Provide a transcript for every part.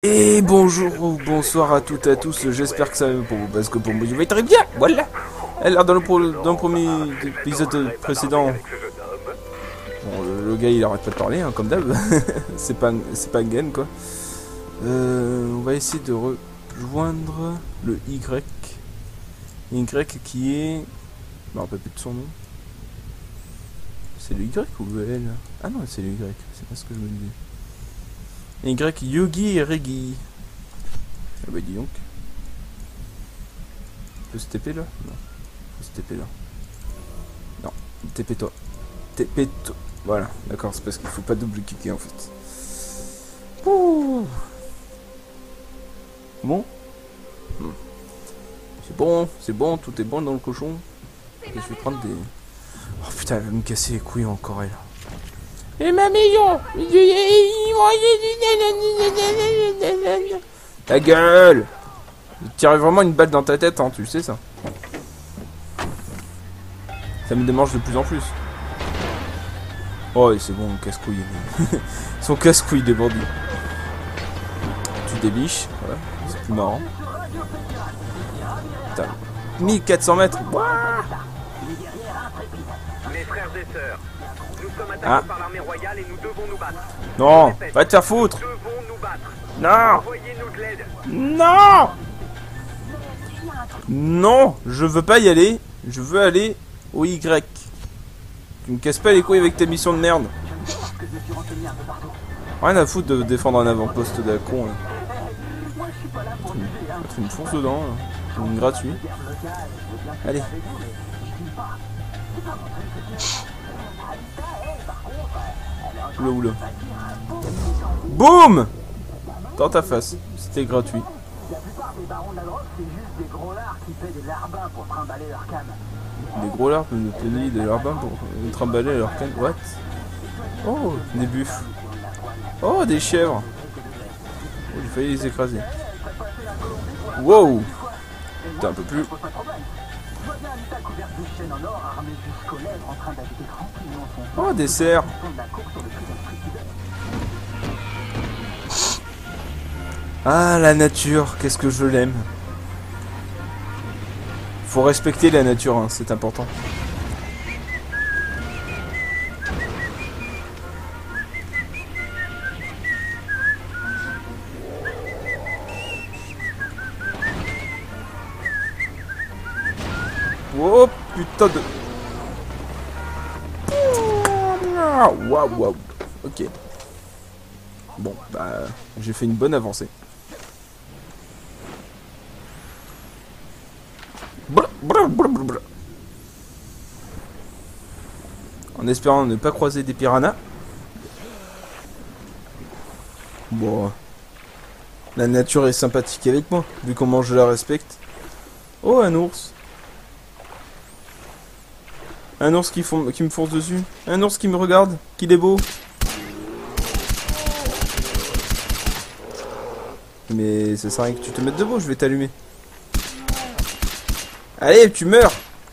Et bonjour ou bonsoir à toutes et à tous, j'espère que ça va pour vous, parce que pour moi je vais très bien, voilà. Alors dans le premier épisode précédent, bon, le gars il arrête pas de parler, hein, comme d'hab, c'est pas un game quoi. On va essayer de rejoindre le Y. Y qui est... Je me rappelle plus de son nom. C'est le Y ou le L? Ah non, c'est le Y, c'est pas ce que je me disais. Y, Yogi et Reggie. Ah bah dis donc. On peut se TP là? Non. Faut se TP là. Non. TP toi. TP toi. Voilà, d'accord, c'est parce qu'il faut pas double cliquer en fait. Ouh. Bon. C'est bon, tout est bon dans le cochon. Et je vais prendre des... Oh putain, elle va me casser les couilles encore elle. Et ma maison. Ta gueule. Il tire vraiment une balle dans ta tête, hein, tu sais ça. Ça me démange de plus en plus. Oh, c'est bon, casse-couille. Ils sont casse-couilles des bandits. Tu débiches, voilà, c'est plus marrant. Putain, 1400 mètres. Ouah. Mes frères et sœurs, nous sommes attaqués par l'armée royale et nous devons nous battre. Non, va te faire foutre. Nous devons nous battre. Non. Envoyez-nous de l'aide. Non. Non, je veux pas y aller. Je veux aller au Y. Tu me casses pas les couilles avec ta mission de merde. Rien à foutre de défendre un avant-poste de la con. Là. Tu me fonces dedans. Là. Une gratuit. Allez. Oula oula. Boum. Dans ta face. C'était gratuit. La plupart des barons de la drogue, c'est juste des gros lards qui paient des larbins pour trimballer leur canne. Des gros lards de payer des larbins pour trimballer leur canne. What? Oh, des buffles. Oh, des chèvres. Oh, j'ai failli les écraser. Wow. Putain, un peu plus. Oh, des cerfs. Ah, la nature, qu'est-ce que je l'aime. Faut respecter la nature, hein, c'est important. Oh putain de... Waouh, waouh. Ok. Bon, bah, j'ai fait une bonne avancée. En espérant ne pas croiser des piranhas. Bon, la nature est sympathique avec moi, vu comment je la respecte. Oh, un ours. Un ours qui me fonce dessus. Un ours qui me regarde, qu'il est beau. Mais ça sert à rien que tu te mettes debout, je vais t'allumer. Allez, tu meurs.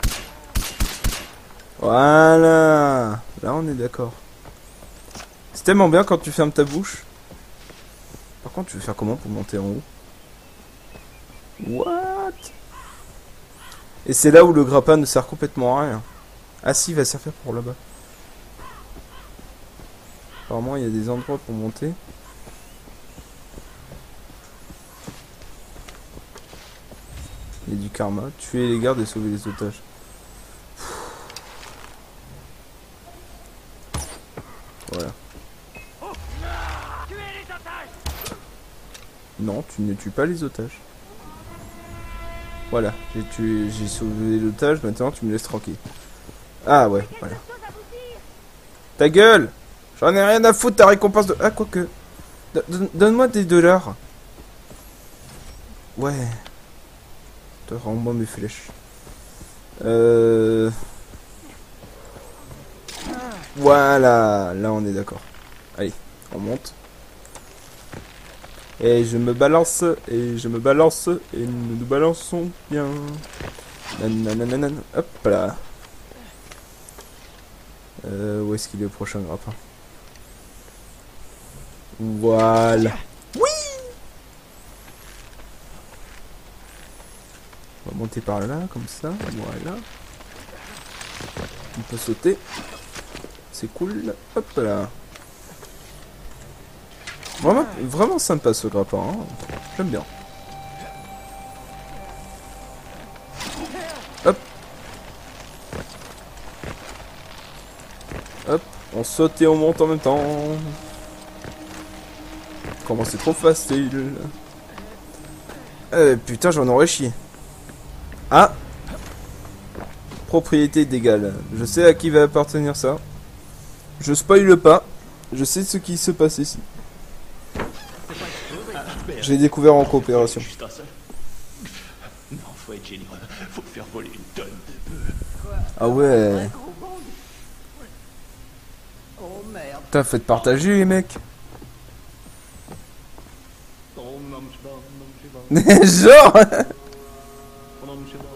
Voilà. Là, on est d'accord. C'est tellement bien quand tu fermes ta bouche. Par contre, tu veux faire comment pour monter en haut? What? Et c'est là où le grappin ne sert complètement à rien. Ah si, il va servir pour là-bas. Apparemment, il y a des endroits pour monter. Il y a du karma. Tuer les gardes et sauver les otages. Voilà. Non, tu ne tues pas les otages. Voilà, j'ai sauvé l'otage, maintenant tu me laisses tranquille. Ah ouais, voilà. Ta gueule! J'en ai rien à foutre ta récompense de... Ah, quoique. Donne-moi des $. Ouais. Toi, rends-moi mes flèches. Voilà, là on est d'accord. Allez, on monte. Et je me balance, et je me balance, et nous nous balançons bien. Nananana, hop là. Où est-ce qu'il est le prochain grappin? Voilà. Oui. monter par là, comme ça. Voilà. On peut sauter. C'est cool. Hop là. Vraiment, vraiment sympa ce grappin. Hein. J'aime bien. Hop. Hop. On saute et on monte en même temps. Comment c'est trop facile. Putain, j'en aurais chié. Ah. Propriété d'égale. Je sais à qui va appartenir ça. Je spoile pas. Je sais ce qui se passe ici. Je l'ai découvert en coopération. Non, faut être généreux. Faut faire voler une tonne de bœufs. Ah ouais. Oh merde. Putain, faites partager les mecs. Oh non, je sais pas, Genre. Oh non, je sais pas.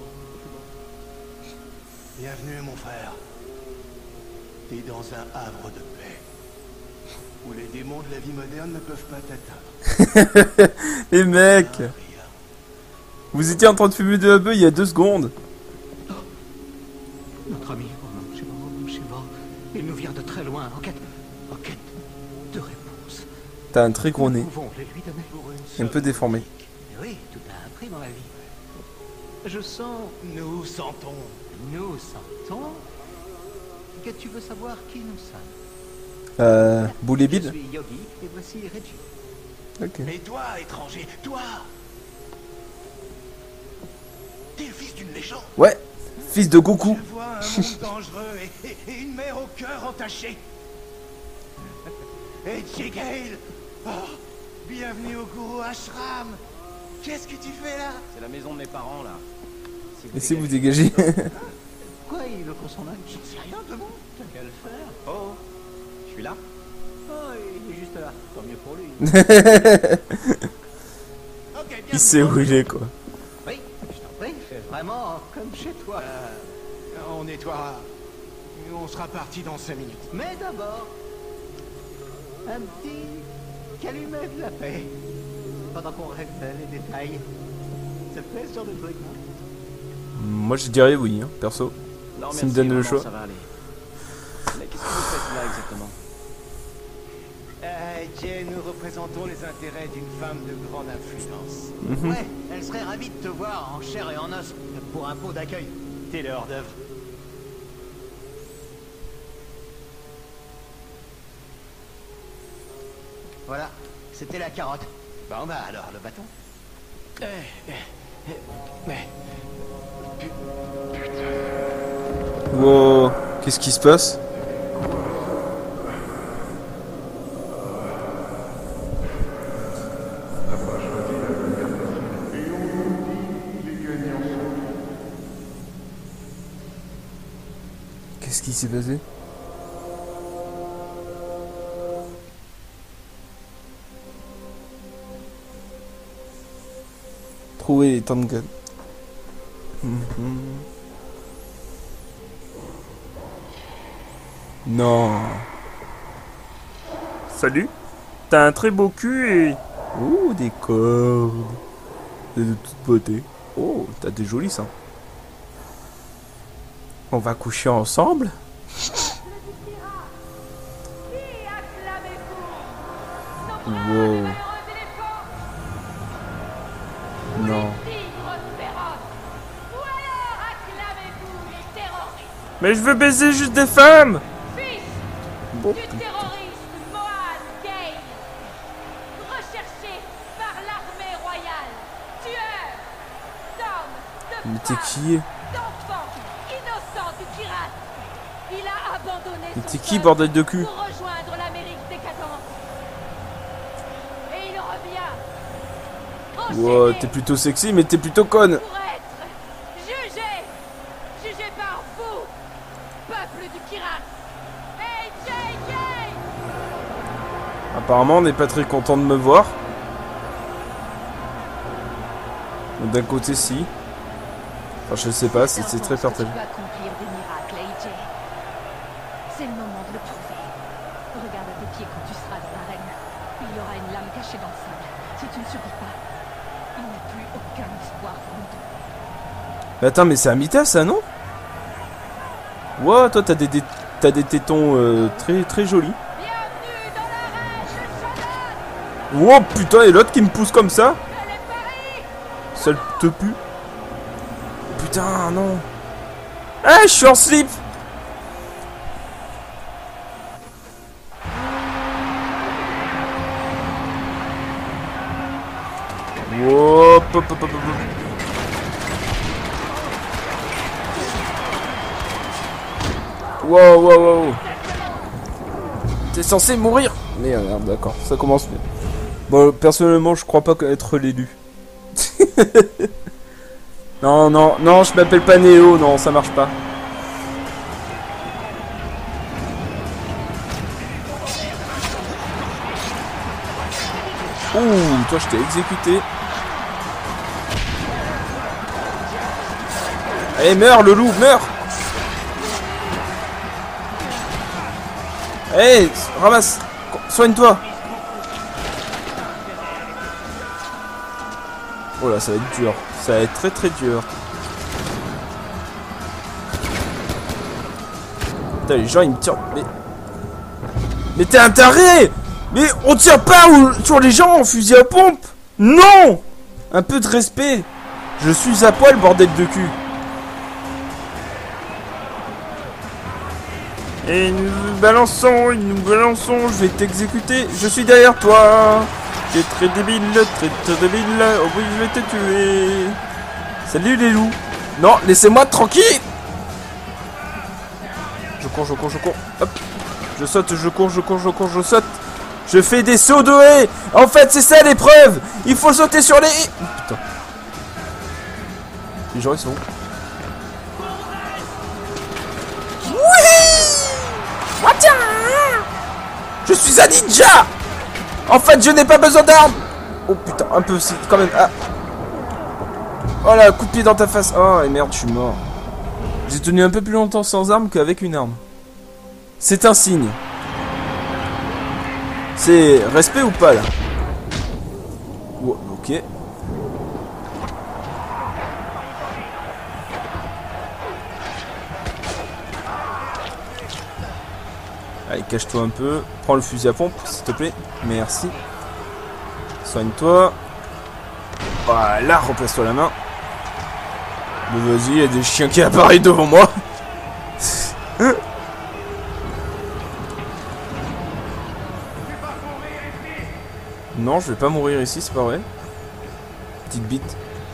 Bienvenue, mon frère. T'es dans un havre de paix. Où les démons de la vie moderne ne peuvent pas t'atteindre. Les mecs. Rien. Vous étiez en train de fumer de la beuh il y a 2 secondes. Notre ami, Shiva, il nous vient de très loin, en quête de réponse. T'as un très gros nez. Nous pouvons les lui donner. Pour une Un seule peu déformé. Oui, tout a un prix dans la vie. Je sens, Nous sentons. nous sentons, que tu veux savoir qui nous sommes. Boule et Je bide. suis Yogi et voici Reggie. Ok. Mais toi, étranger, toi. T'es le fils d'une légende. Ouais. Fils de Goku. Je vois un monde dangereux et une mer au cœur entaché. Et Jigale. Oh, bienvenue au Guru Ashram. Qu'est-ce que tu fais là? C'est la maison de mes parents, là. Laissez-vous dégager. Quoi, il veut qu'on s'en aille? J'en sais rien de moi. T'as qu'à le faire. Oh, je suis là. Oh, il est juste là. Tant mieux pour lui. Ok, bien. Il sait où il est quoi. Oui, je t'en prie, fais vraiment comme chez toi. On nettoiera. On sera parti dans 5 minutes. Mais d'abord, un petit calumet de la paix. Pendant qu'on règle les détails. Ça te plaît ce genre de truc, non? Moi je dirais oui, hein, perso. Non, Ça me donne le choix. Ça va aller. Mais qu'est-ce que vous faites là exactement? Jay, nous représentons les intérêts d'une femme de grande influence. Ouais, elle serait ravie de te voir en chair et en os pour un pot d'accueil. T'es le hors-d'œuvre. Voilà, c'était la carotte. Bon bah alors, le bâton. Wow. Qu'est-ce qui se passe? Qu'est-ce qui s'est passé? Trouver les Tangan. Non. Salut. T'as un très beau cul et... Oh, des cordes. C'est de toute beauté. Oh, t'as des jolis seins. On va coucher ensemble? Wow. Non. Mais je veux baiser juste des femmes! Bon. Du terroriste Mohan Gale, recherché par l'armée royale, tueur d'hommes, de Mais t'es femmes, qui? d'enfants, innocents du pirate. Il a abandonné Mais son t'es qui, peuple bordel de cul? pour rejoindre l'Amérique décadente. Et il revient. Wow, enchaîné t'es plutôt sexy, mais t'es plutôt conne. pour être jugé par vous, peuple du Kirak. Hey JK! Apparemment, on n'est pas très content de me voir. D'un côté, si. Enfin, je sais pas, c'est très partagé. Tu peux accomplir des miracles, AJ. C'est le moment de le prouver. Regarde à tes pieds quand tu seras dans l'arène. Il y aura une lame cachée dans le sable. Si tu ne survis pas, il n'y a plus aucun espoir pour nous deux. Mais attends, mais c'est Amita, ça, non? Wow, toi, t'as des tétons très jolis. Oh putain, et l'autre qui me pousse comme ça? Ça te pue? Putain, non. Ah, je suis en slip. Hop, hop, hop, hop, hop. Wow, wow, wow. T'es censé mourir. Merde, d'accord, ça commence bien. Bon, personnellement, je crois pas être l'élu. Non, non, non, je m'appelle pas Néo, non, ça marche pas. Ouh, toi, je t'ai exécuté. Allez, meurs, le loup, meurs. Allez, ramasse. Soigne-toi. Oh là, ça va être dur. Ça va être très dur. Putain, les gens, ils me tirent. Mais t'es un taré! Mais on tire pas sur les gens en fusil à pompe! Non! Un peu de respect. Je suis à poil, bordel de cul. Et nous balançons, je vais t'exécuter. Je suis derrière toi. Tu es très débile, très débile. Oh oui, je vais te tuer. Salut les loups. Non, laissez-moi tranquille. Je cours. Hop. Je saute, je cours, je saute. Je fais des sauts de haie. En fait, c'est ça l'épreuve. Il faut sauter sur les haies. Putain. Les gens, ils sont où? Je suis un ninja. En fait, je n'ai pas besoin d'armes. Oh putain, un peu aussi, quand même. Ah. Oh là, coup de pied dans ta face. Oh, et merde, je suis mort. J'ai tenu un peu plus longtemps sans arme qu'avec une arme. C'est un signe. C'est respect ou pas, là? Oh, ok. Allez, cache-toi un peu. Prends le fusil à pompe, s'il te plaît. Merci. Soigne-toi. Voilà, replace-toi la main. Mais vas-y, il y a des chiens qui apparaissent devant moi. Non, je vais pas mourir ici, c'est pas vrai. Petite bite.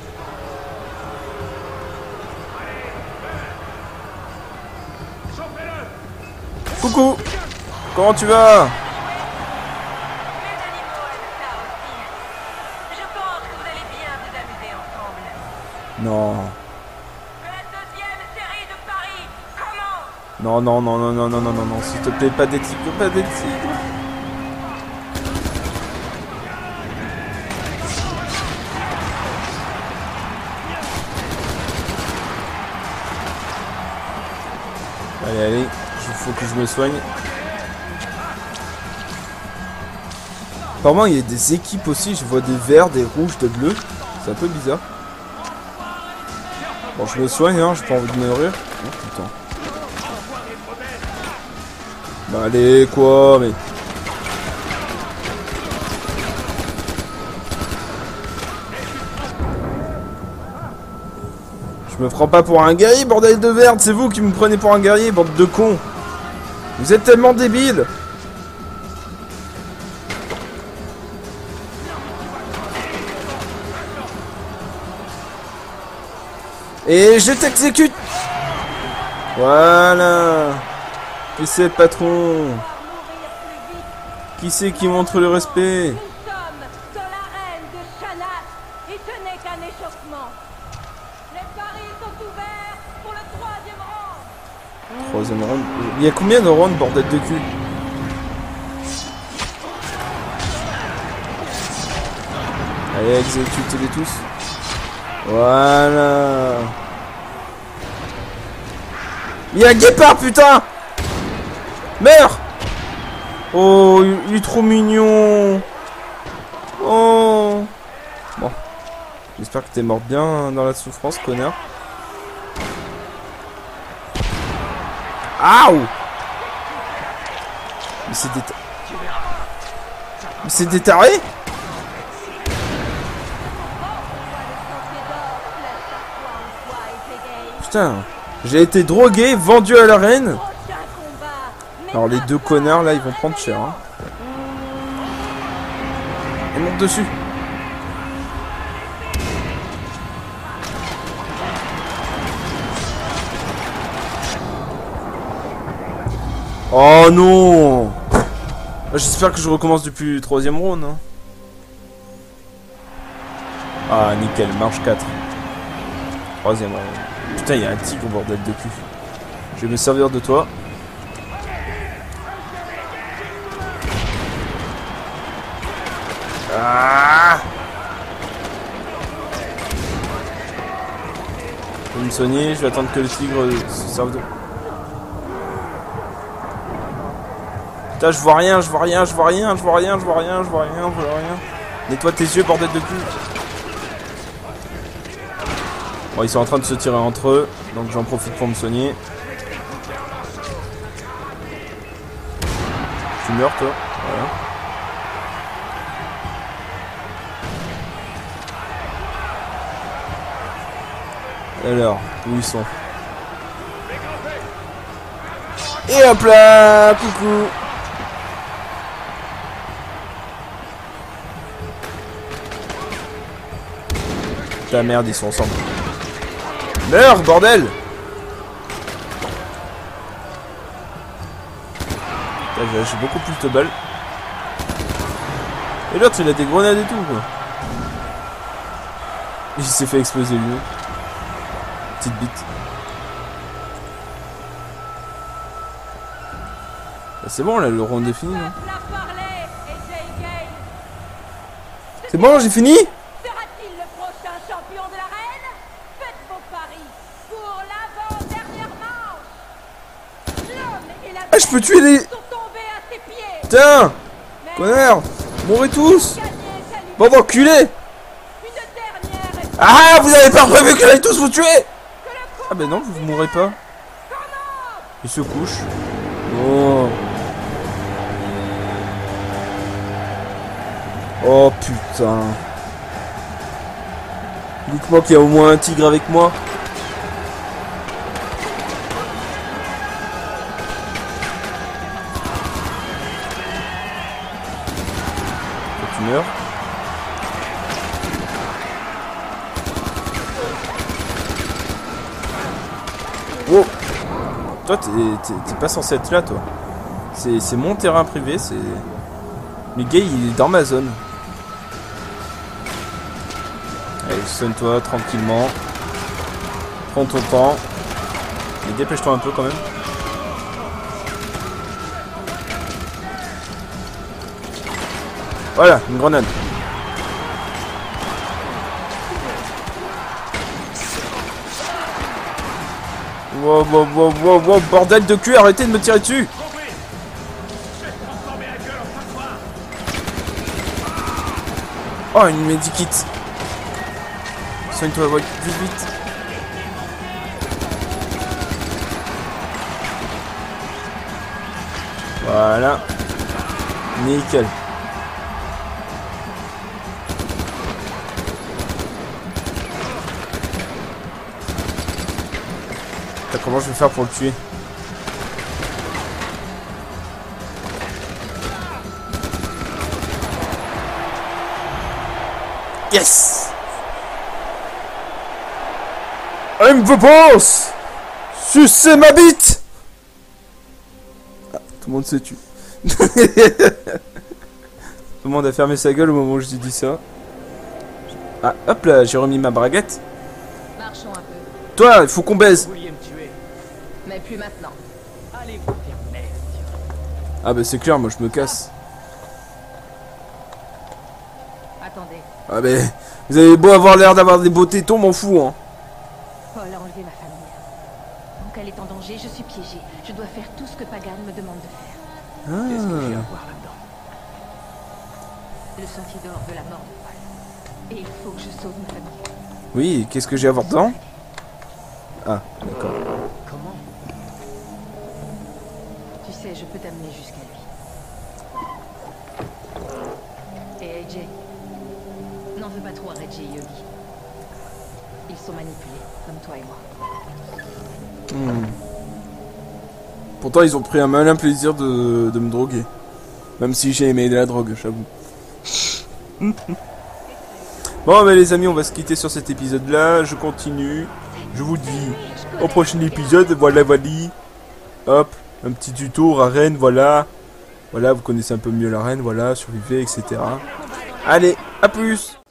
Coucou. Comment tu vas? Non. Non, non, non, non, non, non, non, non, non, s'il te plaît, pas des tigres, pas des tigres. Allez, allez, il faut que je me soigne. Apparemment, il y a des équipes aussi, je vois des verts, des rouges, des bleus. C'est un peu bizarre. Bon, je me soigne, hein, j'ai pas envie de mourir. Oh putain. Bah allez, quoi, mais... Je me prends pas pour un guerrier, bordel de merde, c'est vous qui me prenez pour un guerrier, bande de cons. Vous êtes tellement débiles. Et je t'exécute. Voilà. Qui c'est le patron? Qui c'est qui montre le respect? Nous sommes dans l'arène de Shanat et ce n'est qu'un échauffement. Les paris sont ouverts pour le 3e round. 3e round. Il y a combien de rounds, bordel de cul? Allez, exécutez-les tous. Voilà. Il y a un guépard, putain. Meurs. Oh, il est trop mignon. Oh. Bon. J'espère que t'es mort bien dans la souffrance, connard. Aouh! Mais c'est des tarés? Putain, j'ai été drogué, vendu à la reine. Alors les deux connards là, ils vont prendre cher. Hein. Ils montent dessus. Oh non! J'espère que je recommence depuis le 3e round. Hein. Ah nickel, marche 4. 3e round. Putain, il y a un tigre, bordel de cul. Je vais me servir de toi. Ah! Je vais me soigner, je vais attendre que le tigre se serve de... Putain, je vois rien, je vois rien, je vois rien, je vois rien, je vois rien, je vois rien, je vois rien. Nettoie tes yeux, bordel de cul. Bon, ils sont en train de se tirer entre eux, donc j'en profite pour me soigner. Tu meurs, toi? Voilà. Alors, où ils sont? Et hop là! Coucou! Putain, merde, ils sont ensemble. Meurs, bordel! J'ai beaucoup plus de balles. Et l'autre, il a des grenades et tout, quoi. Il s'est fait exploser lui. Petite bite. Bah, c'est bon, là, le round est fini. Hein. C'est bon, j'ai fini? Sera-t-il le prochain champion de l'arène? Faites vos paris pour l'avant-dernière manche. L'homme et la Ah, je peux tuer les... sont tombés à ses pieds. Putain! Connard! Mourrez tous! Bon, enculé! Ah, vous avez pas prévu que j'allais tous vous tuer! Ah ben non, vous mourrez pas. Il se couche. Oh. Oh putain. Dites-moi qu'il y a au moins un tigre avec moi. Tu meurs. Oh. Toi t'es pas censé être là, toi. C'est mon terrain privé, c'est... Le gars il est dans ma zone. Allez, sonne-toi tranquillement. Prends ton temps. Et dépêche-toi un peu quand même. Voilà, une grenade. Wow, wow, wow, wow, wow, bordel de cul, arrêtez de me tirer dessus. Oh, une medikit. Soigne-toi, ouais, vite, vite. Voilà. Nickel. Comment je vais faire pour le tuer? Yes! I'm the boss! Sucez ma bite! Ah, tout le monde se tue. Tout le monde a fermé sa gueule au moment où je dis ça. Ah, hop là, j'ai remis ma braguette. Marchons un peu. Toi, il faut qu'on baise. Mais plus maintenant. Allez vous faire merde. Ah bah c'est clair, moi je me casse. Attendez. Ah bah, vous avez beau avoir l'air d'avoir des beaux tétons, m'en fous hein. Paul a enlevé ma famille. Donc elle est en danger, je suis piégée. Je dois faire tout ce que Pagan me demande de faire. Qu'est-ce que j'ai à voir là-dedans? Le sentier d'or de la mort de Paul. Et il faut que je sauve ma famille. Oui, qu'est-ce que j'ai à voir dedans? Ah, d'accord. Comment? et je peux t'amener jusqu'à lui. Et AJ, n'en veux pas trop à Reggie et Yogi. Ils sont manipulés, comme toi et moi. Pourtant, ils ont pris un malin plaisir de me droguer. Même si j'ai aimé la drogue, j'avoue. Bon, bah les amis, on va se quitter sur cet épisode-là. Je continue. Je vous dis au prochain épisode. Voilà. Hop, un petit tuto, arène, voilà. Voilà, vous connaissez un peu mieux l'arène, voilà, survivez, etc. Allez, à plus!